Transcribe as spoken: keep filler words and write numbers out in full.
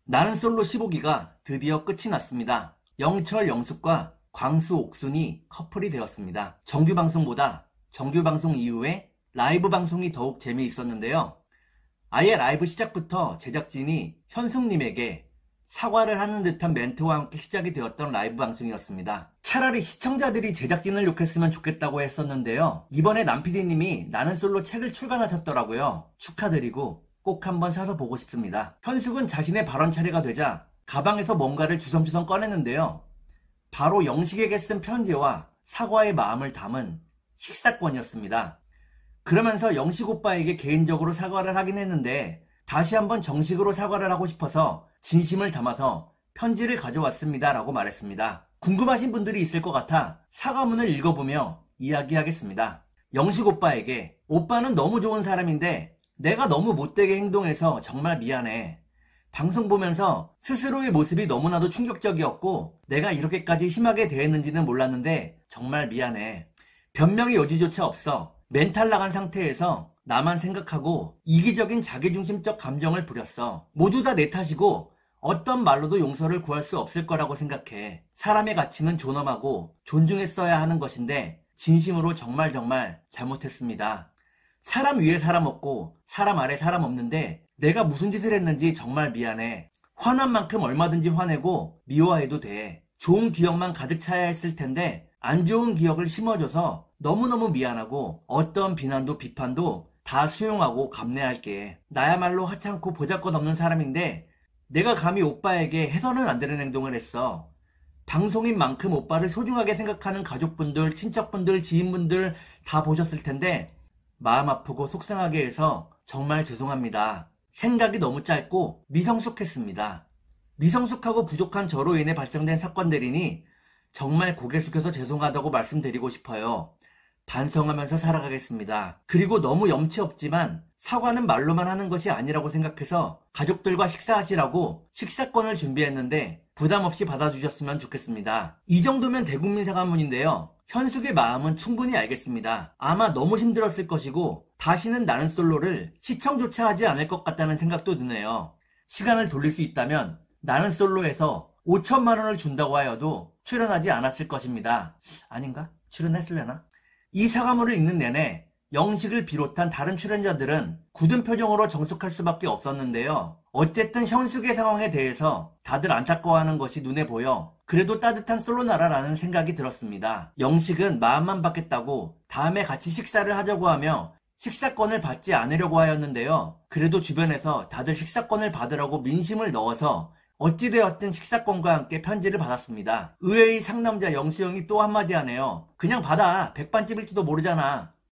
나는 솔로 십오 기가 드디어 끝이 났습니다. 영철, 영숙과 광수, 옥순이 커플이 되었습니다. 정규방송보다 정규방송 이후에 라이브 방송이 더욱 재미있었는데요. 아예 라이브 시작부터 제작진이 현숙님에게 사과를 하는 듯한 멘트와 함께 시작이 되었던 라이브 방송이었습니다. 차라리 시청자들이 제작진을 욕했으면 좋겠다고 했었는데요. 이번에 남피디님이 나는 솔로 책을 출간하셨더라고요. 축하드리고 꼭 한번 사서 보고 싶습니다. 현숙은 자신의 발언 차례가 되자 가방에서 뭔가를 주섬주섬 꺼냈는데요. 바로 영식에게 쓴 편지와 사과의 마음을 담은 식사권이었습니다. 그러면서 영식 오빠에게 개인적으로 사과를 하긴 했는데 다시 한번 정식으로 사과를 하고 싶어서 진심을 담아서 편지를 가져왔습니다 라고 말했습니다. 궁금하신 분들이 있을 것 같아 사과문을 읽어보며 이야기하겠습니다. 영식 오빠에게 오빠는 너무 좋은 사람인데 내가 너무 못되게 행동해서 정말 미안해. 방송 보면서 스스로의 모습이 너무나도 충격적이었고 내가 이렇게까지 심하게 대했는지는 몰랐는데 정말 미안해. 변명의 여지조차 없어. 멘탈 나간 상태에서 나만 생각하고 이기적인 자기중심적 감정을 부렸어. 모두 다 내 탓이고 어떤 말로도 용서를 구할 수 없을 거라고 생각해. 사람의 가치는 존엄하고 존중했어야 하는 것인데 진심으로 정말 정말 잘못했습니다. 사람 위에 사람 없고 사람 아래 사람 없는데 내가 무슨 짓을 했는지 정말 미안해. 화난 만큼 얼마든지 화내고 미워해도 돼. 좋은 기억만 가득 차야 했을 텐데 안 좋은 기억을 심어줘서 너무너무 미안하고 어떤 비난도 비판도 다 수용하고 감내할게. 나야말로 하찮고 보잘것없는 사람인데 내가 감히 오빠에게 해서는 안 되는 행동을 했어. 방송인 만큼 오빠를 소중하게 생각하는 가족분들, 친척분들, 지인분들 다 보셨을 텐데 마음 아프고 속상하게 해서 정말 죄송합니다. 생각이 너무 짧고 미성숙했습니다. 미성숙하고 부족한 저로 인해 발생된 사건들이니 정말 고개 숙여서 죄송하다고 말씀드리고 싶어요. 반성하면서 살아가겠습니다. 그리고 너무 염치 없지만 사과는 말로만 하는 것이 아니라고 생각해서 가족들과 식사하시라고 식사권을 준비했는데 부담 없이 받아주셨으면 좋겠습니다. 이 정도면 대국민 사과문인데요. 현숙의 마음은 충분히 알겠습니다. 아마 너무 힘들었을 것이고 다시는 나는 솔로를 시청조차 하지 않을 것 같다는 생각도 드네요. 시간을 돌릴 수 있다면 나는 솔로에서 오천만 원을 준다고 하여도 출연하지 않았을 것입니다. 아닌가? 출연했으려나? 이 사과문을 읽는 내내 영식을 비롯한 다른 출연자들은 굳은 표정으로 정숙할 수밖에 없었는데요. 어쨌든 현숙의 상황에 대해서 다들 안타까워하는 것이 눈에 보여 그래도 따뜻한 솔로나라라는 생각이 들었습니다. 영식은 마음만 받겠다고 다음에 같이 식사를 하자고 하며 식사권을 받지 않으려고 하였는데요. 그래도 주변에서 다들 식사권을 받으라고 민심을 넣어서 어찌되었든 식사권과 함께 편지를 받았습니다. 의외의 상남자 영수형이 또 한마디 하네요. 그냥 받아. 백반집일지도 모르잖아.